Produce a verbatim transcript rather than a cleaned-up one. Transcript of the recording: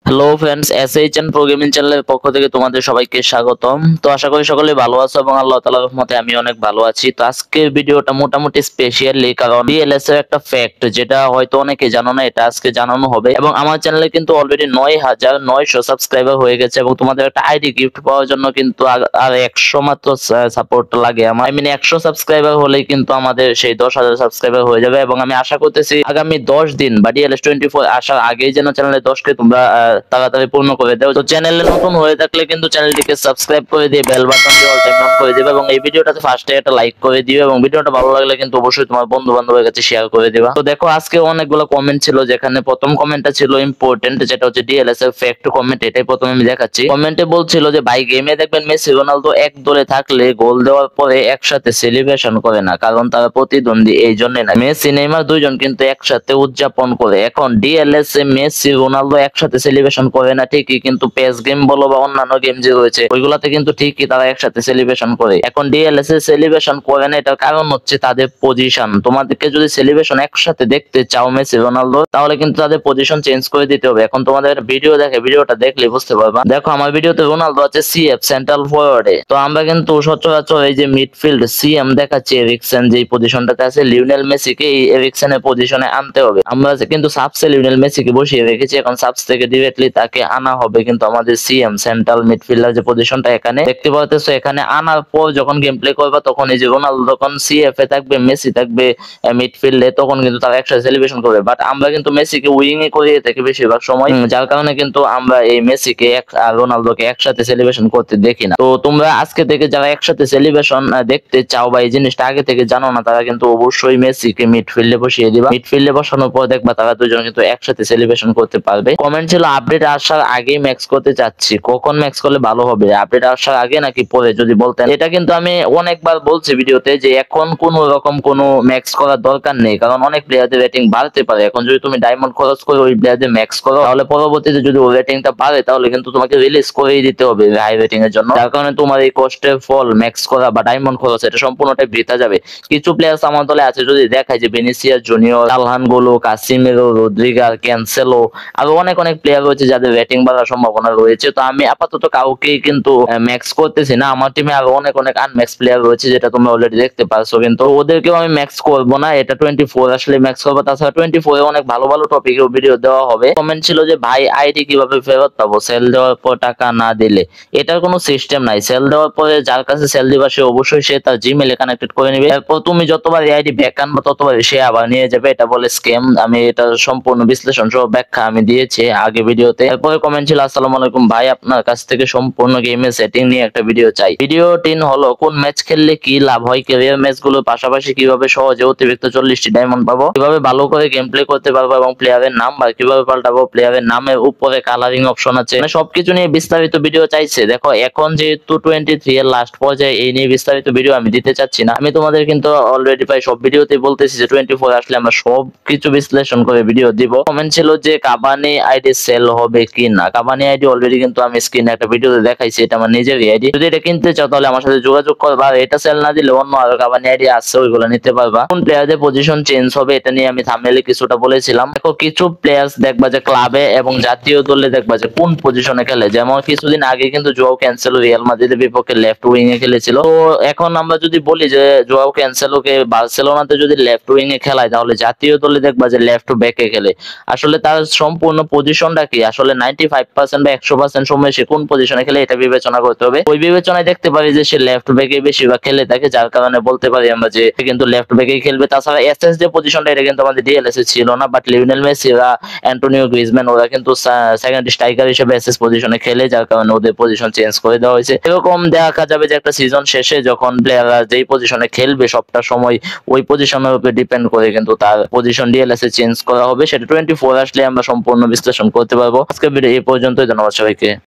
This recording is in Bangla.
হ্যালো ফ্রেন্ডস, এসএইচএন প্রোগ্রামিং চ্যানেলের পক্ষ থেকে তোমাদের সবাইকে স্বাগতম। তো আশা করি সকলে ভালো আছো এবং আল্লাহ তাআলার রহমতে আমি অনেক ভালো আছি। তো আজকের ভিডিওটা মোটামুটি স্পেশালি, কারণ ডিএলএস এর একটা ফ্যাক্ট যেটা হয়তো অনেকে জানো না, এটা আজকে জানানো হবে। এবং আমার চ্যানেলে কিন্তু অলরেডি নয় হাজার নয়শো সাবস্ক্রাইবার হয়ে গেছে এবং তোমাদের একটা আইডি গিফট পাওয়ার জন্য কিন্তু আর একশো মাত্র সাপোর্ট লাগে। আমার আই মিন একশো সাবস্ক্রাইবার হলেই কিন্তু আমাদের সেই দশ হাজার সাবস্ক্রাইবার হয়ে যাবে। এবং আমি আশা করতেছি আগামী দশ দিন বা ডিএলএস টোয়েন্টি ফোর আসার আগেই যেন চ্যানেলে দশকে তোমরা তাড়াতাড়ি পূর্ণ করে দাও। তো চ্যানেলে নতুন হয়ে থাকলে কিন্তু চ্যানেলটিকে সাবস্ক্রাইব করে দিয়ে বেল বাটন দিয়ে অল টাইম অন করে দিবে এবং এই ভিডিওটাতে ফার্স্টে একটা লাইক করে দিও এবং ভিডিওটা ভালো লাগলে কিন্তু অবশ্যই তোমার বন্ধু বান্ধবের কাছে শেয়ার করে দিবা। তো দেখো, আজকে অনেকগুলো কমেন্ট ছিল, যেখানে প্রথম কমেন্টটা ছিল ইম্পর্টেন্ট, যেটা হচ্ছে ডিএলএস এর ফ্যাক্ট কমেন্ট। এটাই প্রথমে আমি দেখাচ্ছি। কমেন্টে বলছিল যে ভাই, গেমে দেখবেন মেসি রোনালদো এক দলে থাকলে গোল দেওয়ার পরে একসাথে সেলিব্রেশন করে না, কারণ তারা প্রতিদ্বন্দ্বী, এই জন্য না। মেসি নেইমার দুইজন কিন্তু একসাথে উদযাপন করে। এখন ডিএলএস এ মেসি রোনালদো একসাথে সেলিব্রেশন করে না ঠিকই, কিন্তু পেস গেম বলো বা অন্যান্য গেম যে রয়েছে ওইগুলাতে কিন্তু ঠিকই তারা একসাথে সেলিব্রেশন করে। এখন ডিএলএস এ সেলিব্রেশন করে না, এটার কারণ হচ্ছে তাদের পজিশন। তোমাদেরকে যদি সেলিব্রেশন একসাথে দেখতে চাও মেসি রোনালদো, তাহলে কিন্তু তাদের পজিশন চেঞ্জ করে দিতে হবে। এখন তোমাদের ভিডিও দেখে, ভিডিওটা দেখলে বুঝতে পারবা। দেখো, আমার ভিডিওতে রোনালদো আছে সিএফ সেন্ট্রাল ফরওয়ার্ডে। তো আমরা কিন্তু সচরাচর এই যে মিডফিল্ড সিএম দেখাচ্ছি, এরিকসেন যে পজিশনটাতে আছে, লিওনেল মেসিকে এই এরিকসেনের পজিশনে আনতে হবে। আমরা কিন্তু সাবসে লিওনেল মেসিকে বসিয়ে রেখেছি, এখন সাবস থেকে ডিরেক্টলি তাকে আনা হবে। কিন্তু আমাদের সিএম সেন্ট্রাল মিডফিল্ডার যে পজিশনটা এখানে দেখতে পাচ্ছো, এখানে আনার পর যখন গেম প্লে করবা তখন এই যে রোনালদো যখন সিএফ এ থাকবে, মেসি থাকবে মিডফিল্ডে, তখন কিন্তু তারা একসাথে সেলিব্রেশন করবে। বাট আমরা কিন্তু মেসিকে উইং এ করিয়ে থাকি বেশিরভাগ সময়, যার কারণে কিন্তু আমরা এই মেসিকে আর রোনালদোকে একসাথে সেলিব্রেশন করতে দেখি না। তো তোমরা আজকে থেকে যারা একসাথে সেলিব্রেশন দেখতে চাও বা এই জিনিসটা আগে থেকে জানো না, তারা কিন্তু অবশ্যই মেসিকে মিডফিল্ডে বসিয়ে দিবা। মিডফিল্ডে বসানোর পর দেখবা তারা দুজন কিন্তু একসাথে সেলিব্রেশন করতে পারবে। কমেন্ট ছিল আপডেট আসার আগেই ম্যাক্স করতে চাচ্ছি, কখন ম্যাক্স করলে ভালো হবে? আপডেট আসার আগে নাকি পরে যদি বলতেন। এটা কিন্তু আমি অনেকবার বলছি ভিডিওতে যে এখন কোনো রকম কোনো ম্যাক্স করার দরকার নেই, কারণ অনেক প্লেয়ারদের রেটিং বাড়তে পারে। এখন যদি তুমি ডায়মন্ড খরচ করে ওই প্লেয়ারদের ম্যাক্স করো, তাহলে পরবর্তীতে যদি ওই রেটিংটা বাড়ে, তাহলে কিন্তু তোমাকে রিলিজ করেই দিতে হবে হাই রেটিং এর জন্য। যার কারণে তোমার এই কষ্টের ফল ম্যাক্স করা বা ডায়মন্ড খরচ, এটা সম্পূর্ণটাই বৃথা যাবে। কিছু প্লেয়ার আমার দলে আছে, যদি দেখায় যে ভিনিসিয়াস জুনিয়র, আলহান গোলো, কাসিমেরো, রদ্রিগার, ক্যান্সেলো, আরো অনেক অনেক প্লেয়ার রয়েছে যাদের রেটিং বাড়ার সম্ভাবনা রয়েছে। তো আমি আপাতত কাউকেই কিন্তু ম্যাক্স করতেছি না। আমার টিমে আরো অনেক অনেক আনম্যাক্স প্লেয়ার রয়েছে, যেটা তোমরা অলরেডি দেখতে পারছো, কিন্তু ওদেরকেও আমি ম্যাক্স করবো না। এটা টোয়েন্টি ফোর আসলে ম্যাক্স করবো। তাছাড়া টোয়েন্টি ফোর এ অনেক ভালো ভালো টপিকেও ভিডিও দেওয়া হবে। কমেন্ট ছিল যে ভাই, আইডি কিভাবে ফেরত পাবো সেল দেওয়ার পর টাকা না দিলে? এটার কোনো সিস্টেম নাই। সেল দেওয়ার পরে যার কাছে সেল দিবা সে অবশ্যই সে তার জিমেলে কানেক্টেড করে নিবে। এরপর তুমি যতবার আইডি ব্যাক আনবো ততবার সে আবার নিয়ে যাবে। এটা বলে স্ক্যাম। আমি এটা সম্পূর্ণ বিশ্লেষণ সহ ব্যাখ্যা আমি দিয়েছি আগে ভিডিওতে। এরপরে কমেন্ট ছিল আসসালামু আলাইকুম ভাই, আপনার কাছ থেকে সম্পূর্ণ গেমের সেটিং নিয়ে একটা ভিডিও চাই। ভিডিও তিন হলো কোন ম্যাচ খেললে কি লাভ হয়, ক্যারিয়ার ম্যাচ গুলোর পাশাপাশি কিভাবে সহজে অতিরিক্ত চল্লিশটি ডায়মন্ড পাবো, কিভাবে ভালো করে গেম প্লে করতে পারবো এবং প্লেয়ারের নাম্বার কিভাবে পাল্টাবো, প্লেয়ারের নামের উপরে কালারিং অপশন আছে, মানে সবকিছু নিয়ে বিস্তারিত ভিডিও চাইছে। দেখো, এখন যেহেতু টোয়েন্টি থ্রি এর লাস্ট পর্যায়ে, এই নিয়ে বিস্তারিত ভিডিও আমি দিতে চাচ্ছি না। আমি তোমাদের কিন্তু অলরেডি প্রায় সব ভিডিওতে বলতেছি যে টোয়েন্টি ফোর আসলে আমরা সব কিছু বিশ্লেষণ করে ভিডিও দিব। কমেন্ট ছিল যে কাবানি আইডি সেল হবে কি না। কাবানি আইডি অলরেডি কিন্তু আমি স্ক্রিনে একটা ভিডিওতে দেখাইছি, এটা আমার নিজের আইডি। যদি এটা কিনতে চাও তাহলে আমার সাথে যোগাযোগ করবা। আর এটা সেল না দিলে অন্য আরো কাবানি আইডি আছে, ওইগুলো নিতে পারবা। কোন প্লেয়ারদের পজিশন চেঞ্জ হবে এটা নিয়ে আমি থাম্বনেইলে কিছুটা বলেছিলাম। দেখো, কিছু প্লেয়ার্স দেখবা যে ক্লাবে এবং জাতীয় দলে দেখবা যে কোন পজিশনে খেলে। যেমন কিছুদিন আগে কিন্তু জোয়াও ক্যান্সেলো রিয়াল মাদ্রিদের বিপক্ষে লেফট উইং এ খেলেছিল। তো এখন আমরা যদি বলি যে জোয়াও ক্যান্সেলোকে বার্সেলোনাতে যদি লেফট উইং এ খেলায়, তাহলে জাতীয় দলে দেখবা যে লেফট ব্যাকে খেলে। আসলে তার সম্পূর্ণ পজিশনটা কি, আসলে নাইনটি ফাইভ পার্সেন্ট বা একশো পার্সেন্ট সময় সে কোন পজিশনে খেলে এটা বিবেচনা করতে হবে। ওই বিবেচনায় দেখতে পারি যে সে লেফট ব্যাকে বেশিরভাগ খেলে থাকে, যার কারণে বলতে পারি আমরা যে কিন্তু লেফট ব্যাকেই খেলবে। তাছাড়া এসএস যে পজিশনটা, এটা কিন্তু আমাদের ডিএলএস এ ছিল না, বাট লিওনেল মেসি বা অ্যান্টোনিও গ্রিজম্যান ওরা কিন্তু সেকেন্ড স্ট্রাইকার হিসেবে এসএস পজিশনে খেলে, যার কারণে ওদের পজিশন চেঞ্জ করে দেওয়া হয়েছে। এরকম দেখা যাবে যে একটা সিজন শেষে যখন প্লেয়াররা যেই পজিশনে খেলবে সবটা সময় ওই পজিশনের উপর ডিপেন্ড করে কিন্তু তার পজিশন ডিএলএস এ চেঞ্জ করা হবে। সেটা টোয়েন্টি ফোর আসলে আমরা সম্পূর্ণ বিশ্লেষণ করতে পারবো। আজকের ভিডিও এই পর্যন্তই। ধন্যবাদ সবাইকে।